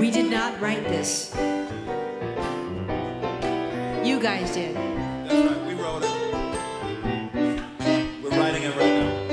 We did not write this. You guys did. That's right, we wrote it. We're writing it right now.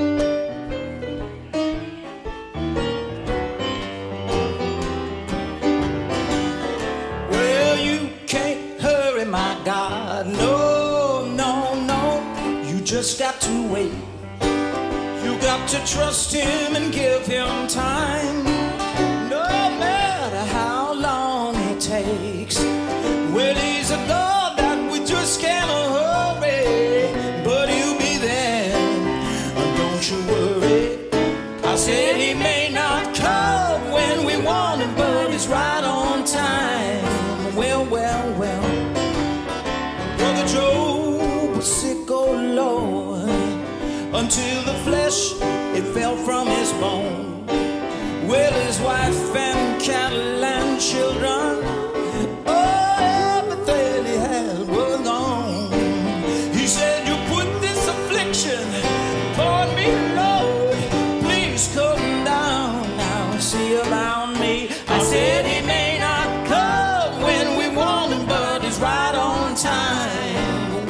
Well, you can't hurry, my God. No, no, no. You just got to wait. You got to trust him and give him time. No matter how long it takes. Well, he's a God that we just can't hurry, but he'll be there. Don't you worry. I said he may not come when we want him, but he's right on time. Well, well, well. Brother Job was sick, oh Lord, until the flesh, it fell from his bone. Well, his wife and cattle and children, oh, everything he had was gone. He said, you put this affliction upon me, Lord, please come down now, see about me. I said he may not come when we want him, but he's right on time.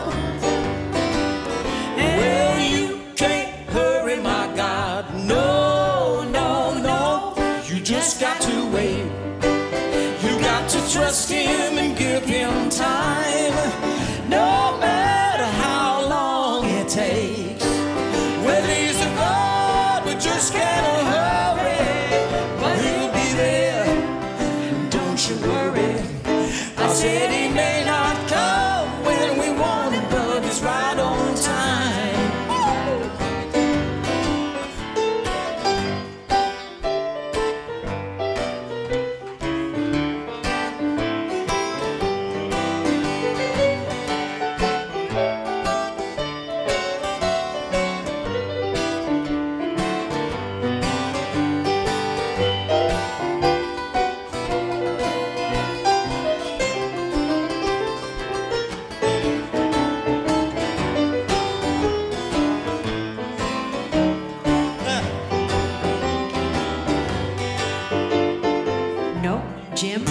Well, you can't hurry, my God. No, no, no. You just got to wait. You got to trust him and give him time. No matter how long it takes. Well, he's a God, we just can't hurry, but he'll be there. Don't you worry. I said he may not come when we want him, but he's right on time. No, Jim?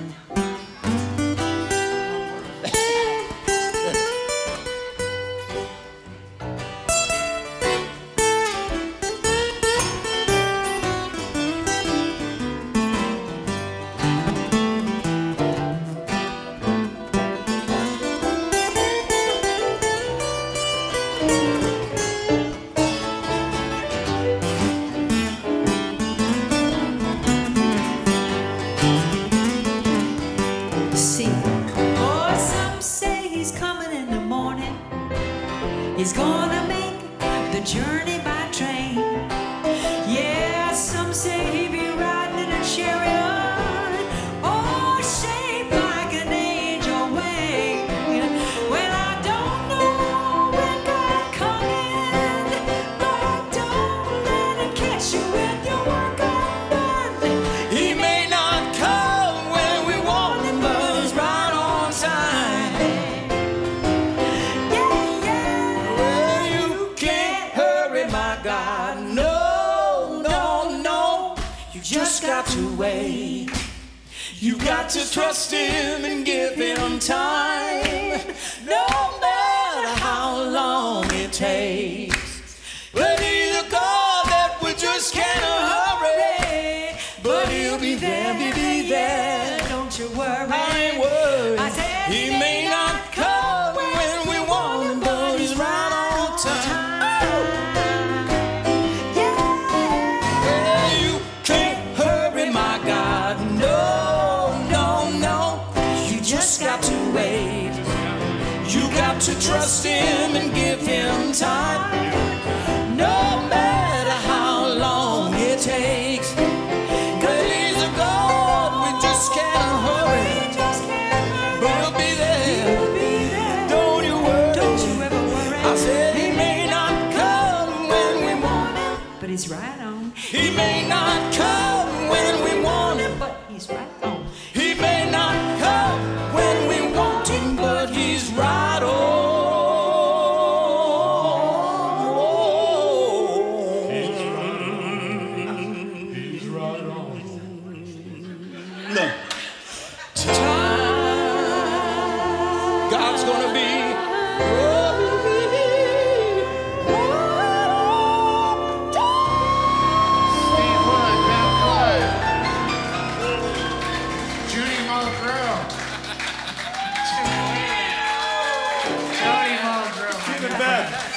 See. Oh, some say he's coming in the morning. He's gonna make the journey by train. Yeah, some say he'll be riding in a chariot, oh, shaped like an angel wing. Well, I don't know when God coming, but don't let it catch you with your work undone. He may not come when we want him, but he's right on time. Yeah, yeah. Well, you can't hurry, my God. No, no, no. You just got to wait. You got to trust him and give him time. No matter how long it takes. But he's a God that we just can't hurry, but he'll be there, he'll be there. Don't you worry. I ain't worried. I said He may not come when we want him, but he's right on time. Well, you can't hurry, my God. No, no, no. You just got to wait. You got to trust him and give him time. No matter how long it takes. 'Cause he's a God, we just can't hurry, but he'll be there. Don't you worry. Don't you ever worry. I said he may not come when we want him. But he's right on. He may not come when we want him. But he's right on. He may not come when we want him, but he's right on. He's right on. God's gonna be. Steve Wood, Beth Fitchet, Judy Mulgrew, Jim Quealy, Jody Mulgrew. Steve and Beth.